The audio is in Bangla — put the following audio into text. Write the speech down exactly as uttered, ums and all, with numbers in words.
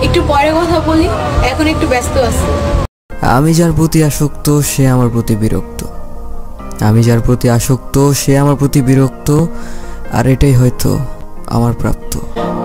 একটু পরে কথা বলি, এখন একটু ব্যস্ত আছি। আমি যার প্রতি আসক্ত সে আমার প্রতি বিরক্ত, আমি যার প্রতি আসক্ত সে আমার প্রতি বিরক্ত, আর এটাই হয়তো আমার প্রাপ্ত।